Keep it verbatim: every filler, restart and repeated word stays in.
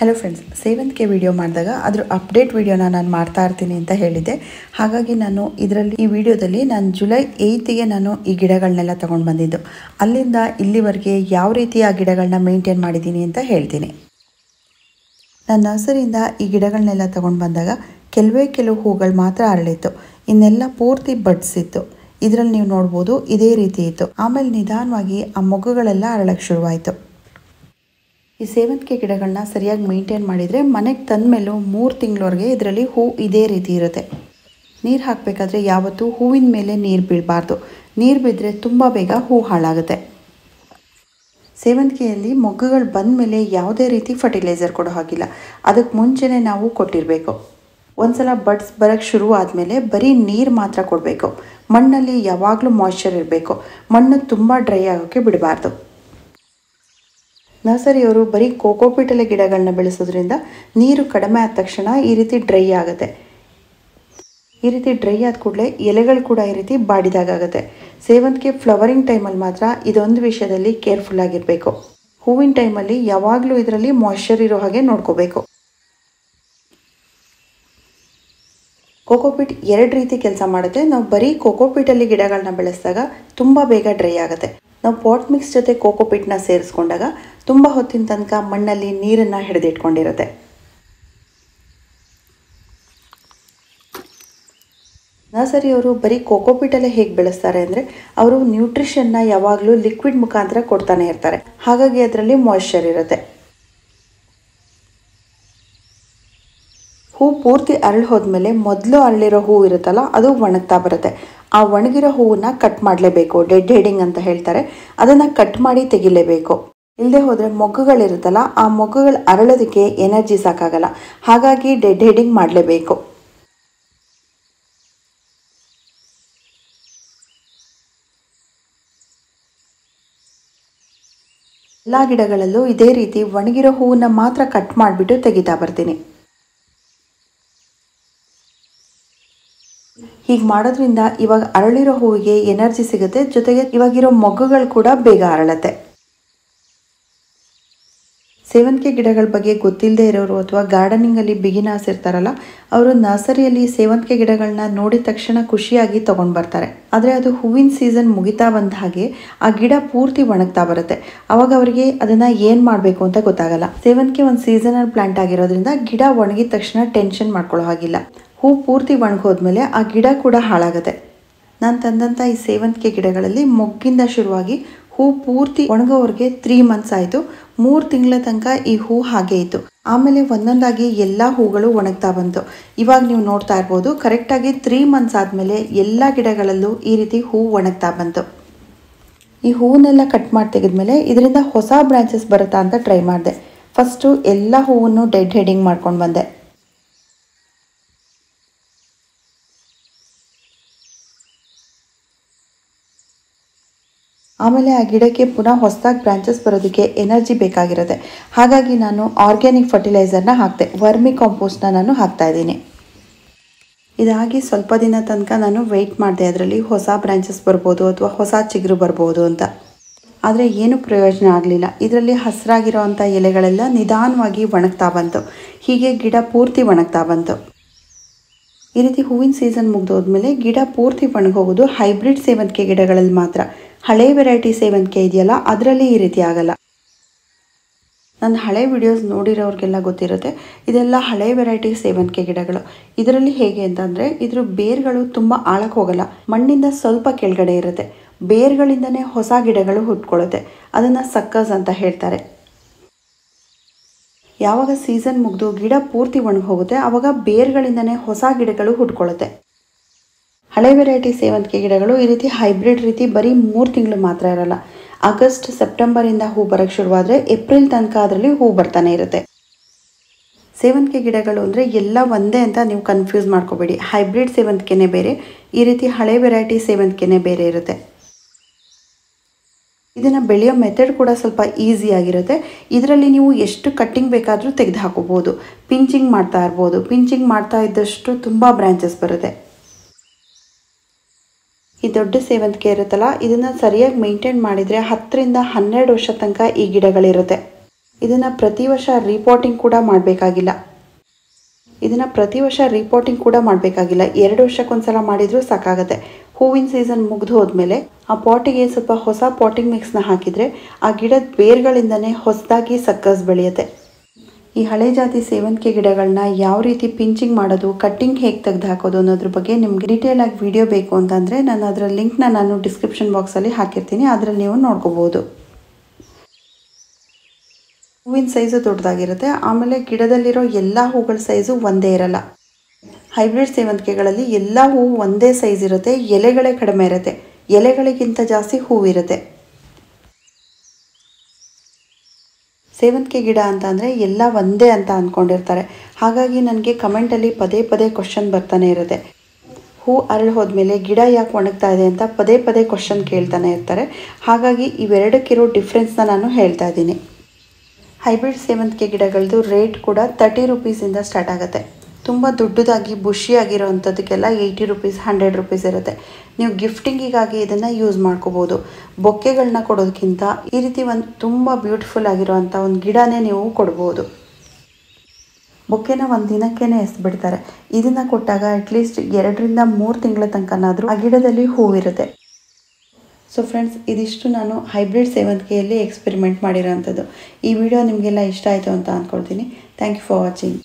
Hello friends, ಸೇವಂತಿಗೆ video ಮಾಡಿದಾಗ ಅದರ ಅಪ್ಡೇಟ್ ವಿಡಿಯೋನ ನಾನು ಮಾಡ್ತಾ ಇರ್ತೀನಿ ಅಂತ ಹೇಳಿದ್ದೆ. ಹಾಗಾಗಿ ನಾನು ಇದರಲ್ಲಿ ಈ ವಿಡಿಯೋದಲ್ಲಿ ನಾನು ಜುಲೈ ಏಯ್ತಿಗೆ ನಾನು ಈ ಗಿಡಗಳನ್ನೆಲ್ಲ ತೊಗೊಂಡು ಬಂದಿದ್ದು. ಅಲ್ಲಿಂದ ಇಲ್ಲಿವರೆಗೆ ಯಾವ ರೀತಿ ಆ ಗಿಡಗಳನ್ನ ಮೇಂಟೈನ್ ಮಾಡಿದ್ದೀನಿ ಅಂತ ಹೇಳ್ತೀನಿ. ನಾನು ನರ್ಸರಿಯಿಂದ ಈ ಗಿಡಗಳನ್ನೆಲ್ಲ ತೊಗೊಂಡು ಬಂದಾಗ ಕೆಲವೇ ಕೆಲವು ಹೂಗಳು ಮಾತ್ರ ಅರಳಿತ್ತು, ಇನ್ನೆಲ್ಲ ಪೂರ್ತಿ ಬಡ್ಸ್ ಇತ್ತು. ಇದರಲ್ಲಿ ನೀವು ನೋಡ್ಬೋದು ಇದೇ ರೀತಿ ಇತ್ತು. ಆಮೇಲೆ ನಿಧಾನವಾಗಿ ಆ ಮೊಗ್ಗುಗಳೆಲ್ಲ ಅರಳಕ್ಕೆ ಶುರುವಾಯಿತು. ಈ ಸೇವಂತಿಗೆ ಗಿಡಗಳನ್ನ ಸರಿಯಾಗಿ ಮೇಂಟೈನ್ ಮಾಡಿದರೆ ಮನೆಗೆ ತಂದ ಮೇಲೂ ಮೂರು ತಿಂಗಳವರೆಗೆ ಇದರಲ್ಲಿ ಹೂ ಇದೇ ರೀತಿ ಇರುತ್ತೆ. ನೀರು ಹಾಕಬೇಕಾದ್ರೆ ಯಾವತ್ತೂ ಹೂವಿನ ಮೇಲೆ ನೀರು ಬೀಳಬಾರ್ದು. ನೀರು ಬಿದ್ದರೆ ತುಂಬ ಬೇಗ ಹೂ ಹಾಳಾಗುತ್ತೆ. ಸೇವಂತಿಗೆಯಲ್ಲಿ ಮೊಗ್ಗುಗಳು ಬಂದ ಮೇಲೆ ಯಾವುದೇ ರೀತಿ ಫರ್ಟಿಲೈಸರ್ ಕೊಡೋ ಹಾಗಿಲ್ಲ. ಅದಕ್ಕೆ ಮುಂಚೆನೇ ನಾವು ಕೊಟ್ಟಿರಬೇಕು. ಒಂದು ಸಲ ಬಡ್ಸ್ ಬರೋಕ್ಕೆ ಶುರು ಆದಮೇಲೆ ಬರೀ ನೀರು ಮಾತ್ರ ಕೊಡಬೇಕು. ಮಣ್ಣಲ್ಲಿ ಯಾವಾಗಲೂ ಮಾಯ್ಶ್ಚರ್ ಇರಬೇಕು. ಮಣ್ಣು ತುಂಬ ಡ್ರೈ ಆಗೋಕ್ಕೆ ಬಿಡಬಾರ್ದು. ನರ್ಸರಿಯವರು ಬರೀ ಕೋಕೋಪೀಟಲೆ ಗಿಡಗಳನ್ನ ಬೆಳೆಸೋದ್ರಿಂದ ನೀರು ಕಡಿಮೆ ಆದ ತಕ್ಷಣ ಈ ರೀತಿ ಡ್ರೈ ಆಗುತ್ತೆ. ಈ ರೀತಿ ಡ್ರೈ ಆದ ಕೂಡಲೇ ಎಲೆಗಳು ಕೂಡ ಈ ರೀತಿ ಬಾಡಿದಾಗುತ್ತೆ. ಸೇವಂತಿಗೆ ಫ್ಲವರಿಂಗ್ ಟೈಮಲ್ಲಿ ಮಾತ್ರ ಇದೊಂದು ವಿಷಯದಲ್ಲಿ ಕೇರ್ಫುಲ್ ಆಗಿರಬೇಕು. ಹೂವಿನ ಟೈಮಲ್ಲಿ ಯಾವಾಗಲೂ ಇದರಲ್ಲಿ ಮಾಯ್ಶ್ಚರ್ ಇರೋ ಹಾಗೆ ನೋಡ್ಕೋಬೇಕು. ಕೋಕೋಪೀಟ್ ಎರಡು ರೀತಿ ಕೆಲಸ ಮಾಡುತ್ತೆ. ನಾವು ಬರೀ ಕೋಕೋಪೀಟಲ್ಲಿ ಗಿಡಗಳನ್ನ ಬೆಳೆಸಿದಾಗ ತುಂಬ ಬೇಗ ಡ್ರೈ ಆಗುತ್ತೆ. ನಾವು ಪಾಟ್ ಮಿಕ್ಸ್ ಜೊತೆ ಕೋಕೋಪೀಟ್ನ ಸೇರಿಸ್ಕೊಂಡಾಗ ತುಂಬ ಹೊತ್ತಿನ ತನಕ ಮಣ್ಣಲ್ಲಿ ನೀರನ್ನು ಹಿಡಿದಿಟ್ಕೊಂಡಿರುತ್ತೆ. ನರ್ಸರಿಯವರು ಬರೀ ಕೋಕೋಪೀಟಲ್ಲೇ ಹೇಗೆ ಬೆಳೆಸ್ತಾರೆ ಅಂದರೆ ಅವರು ನ್ಯೂಟ್ರಿಷನ್ನ ಯಾವಾಗಲೂ ಲಿಕ್ವಿಡ್ ಮುಖಾಂತರ ಕೊಡ್ತಾನೆ ಇರ್ತಾರೆ. ಹಾಗಾಗಿ ಅದರಲ್ಲಿ ಮಾಯ್ಶ್ಚರ್ ಇರುತ್ತೆ. ಹೂ ಪೂರ್ತಿ ಅರಳಿ ಹೋದ್ಮೇಲೆ ಮೊದಲು ಅರಳಿರೋ ಹೂ ಇರುತ್ತಲ್ಲ ಅದು ಒಣಗ್ತಾ ಬರುತ್ತೆ. ಆ ಒಣಗಿರೋ ಹೂವನ್ನ ಕಟ್ ಮಾಡಲೇಬೇಕು. ಡೆಡ್ ಹೆಡಿಂಗ್ ಅಂತ ಹೇಳ್ತಾರೆ. ಅದನ್ನು ಕಟ್ ಮಾಡಿ ತೆಗಿಲೇಬೇಕು. ಇಲ್ಲದೆ ಹೋದರೆ ಮೊಗ್ಗುಗಳಿರುತ್ತಲ್ಲ ಆ ಮೊಗ್ಗುಗಳು ಅರಳೋದಕ್ಕೆ ಎನರ್ಜಿ ಸಾಕಾಗಲ್ಲ. ಹಾಗಾಗಿ ಡೆಡ್ ಹೆಡಿಂಗ್ ಮಾಡಲೇಬೇಕು. ಎಲ್ಲ ಗಿಡಗಳಲ್ಲೂ ಇದೇ ರೀತಿ ಒಣಗಿರೋ ಹೂವನ್ನ ಮಾತ್ರ ಕಟ್ ಮಾಡಿಬಿಟ್ಟು ತೆಗಿತಾ ಬರ್ತೀನಿ. ಹೀಗೆ ಮಾಡೋದ್ರಿಂದ ಇವಾಗ ಅರಳಿರೋ ಹೂವಿಗೆ ಎನರ್ಜಿ ಸಿಗುತ್ತೆ. ಜೊತೆಗೆ ಇವಾಗಿರೋ ಮೊಗ್ಗುಗಳು ಕೂಡ ಬೇಗ ಅರಳುತ್ತೆ. ಸೇವಂತಿಗೆ ಗಿಡಗಳ ಬಗ್ಗೆ ಗೊತ್ತಿಲ್ಲದೆ ಇರೋರು ಅಥವಾ ಗಾರ್ಡನಿಂಗಲ್ಲಿ ಬಿಗಿನರ್ಸ್ ಇರ್ತಾರಲ್ಲ, ಅವರು ನರ್ಸರಿಯಲ್ಲಿ ಸೇವಂತಿಗೆ ಗಿಡಗಳನ್ನ ನೋಡಿದ ತಕ್ಷಣ ಖುಷಿಯಾಗಿ ತೊಗೊಂಡು ಬರ್ತಾರೆ. ಆದರೆ ಅದು ಹೂವಿನ ಸೀಸನ್ ಮುಗಿತಾ ಬಂದ ಹಾಗೆ ಆ ಗಿಡ ಪೂರ್ತಿ ಒಣಗ್ತಾ ಬರುತ್ತೆ. ಅವಾಗ ಅವರಿಗೆ ಅದನ್ನು ಏನು ಮಾಡಬೇಕು ಅಂತ ಗೊತ್ತಾಗಲ್ಲ. ಸೇವಂತಿಗೆ ಒಂದು ಸೀಸನಲ್ ಪ್ಲಾಂಟ್ ಆಗಿರೋದ್ರಿಂದ ಗಿಡ ಒಣಗಿದ ತಕ್ಷಣ ಟೆನ್ಷನ್ ಮಾಡ್ಕೊಳ್ಳೋ ಹಾಗಿಲ್ಲ. ಹೂ ಪೂರ್ತಿ ಒಣಗೋದ್ಮೇಲೆ ಆ ಗಿಡ ಕೂಡ ಹಾಳಾಗುತ್ತೆ. ನಾನು ತಂದಂಥ ಈ ಸೇವಂತಿಗೆ ಗಿಡಗಳಲ್ಲಿ ಮೊಗ್ಗಿಂದ ಶುರುವಾಗಿ ಹೂ ಪೂರ್ತಿ ಒಣಗೋವರೆಗೆ ತ್ರೀ ಮಂತ್ಸ್ ಆಯಿತು. ಮೂರು ತಿಂಗಳ ತನಕ ಈ ಹೂ ಹಾಗೆ ಇತ್ತು. ಆಮೇಲೆ ಒಂದೊಂದಾಗಿ ಎಲ್ಲ ಹೂಗಳು ಒಣಗ್ತಾ ಬಂತು. ಇವಾಗ ನೀವು ನೋಡ್ತಾ ಇರ್ಬೋದು, ಕರೆಕ್ಟಾಗಿ ತ್ರೀ ಮಂತ್ಸ್ ಆದಮೇಲೆ ಎಲ್ಲ ಗಿಡಗಳಲ್ಲೂ ಈ ರೀತಿ ಹೂ ಒಣಗ್ತಾ ಬಂತು. ಈ ಹೂವನ್ನೆಲ್ಲ ಕಟ್ ಮಾಡಿ ತೆಗೆದ್ಮೇಲೆ ಇದರಿಂದ ಹೊಸ ಬ್ರಾಂಚಸ್ ಬರುತ್ತಾ ಅಂತ ಟ್ರೈ ಮಾಡಿದೆ. ಫಸ್ಟು ಎಲ್ಲ ಹೂವನ್ನು ಡೆಡ್ ಹೆಡಿಂಗ್ ಮಾಡ್ಕೊಂಡು ಬಂದೆ. ಆಮೇಲೆ ಆ ಗಿಡಕ್ಕೆ ಪುನಃ ಹೊಸದಾಗಿ ಬ್ರಾಂಚಸ್ ಬರೋದಕ್ಕೆ ಎನರ್ಜಿ ಬೇಕಾಗಿರುತ್ತೆ. ಹಾಗಾಗಿ ನಾನು ಆರ್ಗ್ಯಾನಿಕ್ ಫರ್ಟಿಲೈಸರ್ನ ಹಾಕ್ತೆ. ವರ್ಮಿ ಕಾಂಪೋಸ್ಟ್ನ ನಾನು ಹಾಕ್ತಾ ಇದ್ದೀನಿ. ಇದಾಗಿ ಸ್ವಲ್ಪ ದಿನ ತನಕ ನಾನು ವೆಯ್ಟ್ ಮಾಡಿದೆ, ಅದರಲ್ಲಿ ಹೊಸ ಬ್ರಾಂಚಸ್ ಬರ್ಬೋದು ಅಥವಾ ಹೊಸ ಚಿಗುರು ಬರ್ಬೋದು ಅಂತ. ಆದರೆ ಏನೂ ಪ್ರಯೋಜನ ಆಗಲಿಲ್ಲ. ಇದರಲ್ಲಿ ಹಸಿರಾಗಿರೋ ಅಂಥ ಎಲೆಗಳೆಲ್ಲ ನಿಧಾನವಾಗಿ ಒಣಗ್ತಾ ಬಂತು. ಹೀಗೆ ಗಿಡ ಪೂರ್ತಿ ಒಣಗ್ತಾ ಬಂತು. ಈ ರೀತಿ ಹೂವಿನ ಸೀಸನ್ ಮುಗಿದೋದ್ಮೇಲೆ ಗಿಡ ಪೂರ್ತಿ ಒಣಗೋಗೋದು ಹೈಬ್ರಿಡ್ ಸೇವಂತಿಗೆ ಗಿಡಗಳಲ್ಲಿ ಮಾತ್ರ. ಹಳೆ ವೆರೈಟಿ ಸೇವಂತಿಗೆ ಇದೆಯಲ್ಲ ಅದರಲ್ಲಿ ಈ ರೀತಿ ಆಗಲ್ಲ. ನನ್ನ ಹಳೆ ವಿಡಿಯೋಸ್ ನೋಡಿರೋರಿಗೆಲ್ಲ ಗೊತ್ತಿರುತ್ತೆ. ಇದೆಲ್ಲ ಹಳೆ ವೆರೈಟಿ ಸೇವಂತಿಗೆ ಗಿಡಗಳು. ಇದರಲ್ಲಿ ಹೇಗೆ ಅಂತಂದರೆ ಇದ್ರ ಬೇರುಗಳು ತುಂಬ ಆಳಕ್ಕೆ ಹೋಗಲ್ಲ. ಮಣ್ಣಿಂದ ಸ್ವಲ್ಪ ಕೆಳಗಡೆ ಇರುತ್ತೆ. ಬೇರುಗಳಿಂದನೇ ಹೊಸ ಗಿಡಗಳು ಹುಟ್ಕೊಳ್ಳುತ್ತೆ. ಅದನ್ನು ಸಕ್ಕಸ್ ಅಂತ ಹೇಳ್ತಾರೆ. ಯಾವಾಗ ಸೀಸನ್ ಮುಗಿದು ಗಿಡ ಪೂರ್ತಿ ಒಣಗಿ ಹೋಗುತ್ತೆ ಆವಾಗ ಬೇರುಗಳಿಂದನೇ ಹೊಸ ಗಿಡಗಳು ಹುಟ್ಕೊಳ್ಳುತ್ತೆ. ಹಳೆ ವೆರೈಟಿ ಸೇವಂತಿಗೆ ಗಿಡಗಳು ಈ ರೀತಿ ಹೈಬ್ರಿಡ್ ರೀತಿ ಬರೀ ಮೂರು ತಿಂಗಳು ಮಾತ್ರ ಇರಲ್ಲ. ಆಗಸ್ಟ್ ಸೆಪ್ಟೆಂಬರಿಂದ ಹೂ ಬರೋಕ್ಕೆ ಶುರುವಾದರೆ ಏಪ್ರಿಲ್ ತನಕ ಅದರಲ್ಲಿ ಹೂ ಬರ್ತಾನೆ ಇರುತ್ತೆ. ಸೇವಂತಿಗೆ ಗಿಡಗಳು ಅಂದರೆ ಎಲ್ಲ ಒಂದೇ ಅಂತ ನೀವು ಕನ್ಫ್ಯೂಸ್ ಮಾಡ್ಕೋಬೇಡಿ. ಹೈಬ್ರಿಡ್ ಸೇವಂತಿಗೆನೇ ಬೇರೆ, ಈ ರೀತಿ ಹಳೆ ವೆರೈಟಿ ಸೇವಂತಿಗೆನೇ ಬೇರೆ ಇರುತ್ತೆ. ಇದನ್ನು ಬೆಳೆಯೋ ಮೆಥಡ್ ಕೂಡ ಸ್ವಲ್ಪ ಈಸಿಯಾಗಿರುತ್ತೆ. ಇದರಲ್ಲಿ ನೀವು ಎಷ್ಟು ಕಟ್ಟಿಂಗ್ ಬೇಕಾದರೂ ತೆಗೆದು ಹಾಕೋಬೋದು. ಪಿಂಚಿಂಗ್ ಮಾಡ್ತಾ ಇರ್ಬೋದು. ಪಿಂಚಿಂಗ್ ಮಾಡ್ತಾ ಇದ್ದಷ್ಟು ತುಂಬ ಬ್ರಾಂಚಸ್ ಬರುತ್ತೆ. ಈ ದೊಡ್ಡ ಸೇವಂತಿಗೆ ಇರುತ್ತಲ್ಲ, ಇದನ್ನು ಸರಿಯಾಗಿ ಮೇಂಟೈನ್ ಮಾಡಿದರೆ ಹತ್ತರಿಂದ ಹನ್ನೆರಡು ವರ್ಷ ತನಕ ಈ ಗಿಡಗಳಿರುತ್ತೆ. ಇದನ್ನು ಪ್ರತಿ ವರ್ಷ ರೀಪಾಟಿಂಗ್ ಕೂಡ ಮಾಡಬೇಕಾಗಿಲ್ಲ ಇದನ್ನು ಪ್ರತಿ ವರ್ಷ ರೀಪಾಟಿಂಗ್ ಕೂಡ ಮಾಡಬೇಕಾಗಿಲ್ಲ ಎರಡು ವರ್ಷಕ್ಕೊಂದ್ಸಲ ಮಾಡಿದರೂ ಸಾಕಾಗುತ್ತೆ. ಹೂವಿನ ಸೀಸನ್ ಮುಗಿದು ಹೋದ್ಮೇಲೆ ಆ ಪಾಟಿಗೆ ಸ್ವಲ್ಪ ಹೊಸ ಪಾಟಿಂಗ್ ಮಿಕ್ಸ್ನ ಹಾಕಿದರೆ ಆ ಗಿಡದ ಬೇರ್ಗಳಿಂದನೇ ಹೊಸದಾಗಿ ಸಕ್ಕಸ್ ಬೆಳೆಯುತ್ತೆ. ಈ ಹಳೆ ಜಾತಿ ಸೇವಂತಿಗೆ ಗಿಡಗಳನ್ನ ಯಾವ ರೀತಿ ಪಿಂಚಿಂಗ್ ಮಾಡೋದು, ಕಟ್ಟಿಂಗ್ ಹೇಗೆ ತೆಗೆದು ಹಾಕೋದು ಅನ್ನೋದ್ರ ಬಗ್ಗೆ ನಿಮಗೆ ಡೀಟೇಲ್ ಆಗಿ ವಿಡಿಯೋ ಬೇಕು ಅಂತಂದರೆ ನಾನು ಅದರ ಲಿಂಕ್ನ ನಾನು ಡಿಸ್ಕ್ರಿಪ್ಷನ್ ಬಾಕ್ಸಲ್ಲಿ ಹಾಕಿರ್ತೀನಿ, ಅದರಲ್ಲಿ ನೀವು ನೋಡ್ಕೋಬೋದು. ಹೂವಿನ ಸೈಜು ದೊಡ್ಡದಾಗಿರುತ್ತೆ. ಆಮೇಲೆ ಗಿಡದಲ್ಲಿರೋ ಎಲ್ಲ ಹೂಗಳ ಸೈಜು ಒಂದೇ ಇರಲ್ಲ. ಹೈಬ್ರಿಡ್ ಸೇವಂತಿಗೆಗಳಲ್ಲಿ ಎಲ್ಲ ಹೂವು ಒಂದೇ ಸೈಜ್ ಇರುತ್ತೆ, ಎಲೆಗಳೇ ಕಡಿಮೆ ಇರುತ್ತೆ, ಎಲೆಗಳಿಗಿಂತ ಜಾಸ್ತಿ ಹೂವಿರುತ್ತೆ. ಸೇವಂತಿಗೆ ಗಿಡ ಅಂತ ಅಂದರೆ ಎಲ್ಲ ಒಂದೇ ಅಂತ ಅಂದ್ಕೊಂಡಿರ್ತಾರೆ. ಹಾಗಾಗಿ ನನಗೆ ಕಮೆಂಟಲ್ಲಿ ಪದೇ ಪದೇ ಕ್ವಶನ್ ಬರ್ತಾನೆ ಇರುತ್ತೆ. ಹೂ ಅರಳಿ ಹೋದ್ಮೇಲೆ ಗಿಡ ಯಾಕೆ ಒಣಗ್ತಾ ಇದೆ ಅಂತ ಪದೇ ಪದೇ ಕ್ವಶನ್ ಕೇಳ್ತಾನೆ ಇರ್ತಾರೆ. ಹಾಗಾಗಿ ಇವೆರಡಕ್ಕಿರೋ ಡಿಫ್ರೆನ್ಸ್ನ ನಾನು ಹೇಳ್ತಾ ಇದ್ದೀನಿ. ಹೈಬ್ರಿಡ್ ಸೇವಂತಿಗೆ ಗಿಡಗಳದ್ದು ರೇಟ್ ಕೂಡ ತರ್ಟಿ ರುಪೀಸಿಂದ ಸ್ಟಾರ್ಟ್ ಆಗುತ್ತೆ. ತುಂಬ ದೊಡ್ಡದಾಗಿ ಬುಷಿಯಾಗಿರೋ ಅಂಥದ್ದಕ್ಕೆಲ್ಲ ಏಯ್ಟಿ ರುಪೀಸ್ ಹಂಡ್ರೆಡ್ ರುಪೀಸ್ ಇರುತ್ತೆ. ನೀವು ಗಿಫ್ಟಿಂಗಿಗಾಗಿ ಇದನ್ನು ಯೂಸ್ ಮಾಡ್ಕೋಬೋದು. ಬೊಕ್ಕೆಗಳನ್ನ ಕೊಡೋದಕ್ಕಿಂತ ಈ ರೀತಿ ಒಂದು ತುಂಬ ಬ್ಯೂಟಿಫುಲ್ ಆಗಿರೋ ಅಂಥ ಒಂದು ಗಿಡನೇ ನೀವು ಕೊಡ್ಬೋದು. ಬೊಕ್ಕೆನ ಒಂದು ದಿನಕ್ಕೇ ಎಸ್ಬಿಡ್ತಾರೆ. ಇದನ್ನು ಕೊಟ್ಟಾಗ ಅಟ್ಲೀಸ್ಟ್ ಎರಡರಿಂದ ಮೂರು ತಿಂಗಳ ತನಕನಾದರೂ ಆ ಗಿಡದಲ್ಲಿ ಹೂವಿರುತ್ತೆ. ಸೊ ಫ್ರೆಂಡ್ಸ್, ಇದಿಷ್ಟು ನಾನು ಹೈಬ್ರಿಡ್ ಸೇವಂತಿಗೆಯಲ್ಲಿ ಎಕ್ಸ್ಪೆರಿಮೆಂಟ್ ಮಾಡಿರೋ ಅಂಥದ್ದು. ಈ ವಿಡಿಯೋ ನಿಮಗೆಲ್ಲ ಇಷ್ಟ ಆಯಿತು ಅಂತ ಅಂದ್ಕೊಳ್ತೀನಿ. Thank you for watching.